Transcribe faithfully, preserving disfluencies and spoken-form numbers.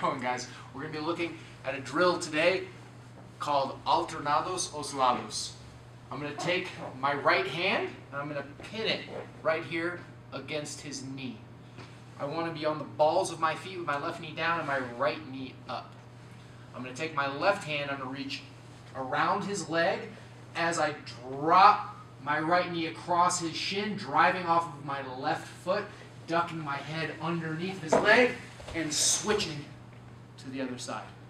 going, guys? We're going to be looking at a drill today called alternados os lados. I'm going to take my right hand and I'm going to pin it right here against his knee. I want to be on the balls of my feet with my left knee down and my right knee up. I'm going to take my left hand, I'm going to reach around his leg as I drop my right knee across his shin, driving off of my left foot, ducking my head underneath his leg, and switching to the other side.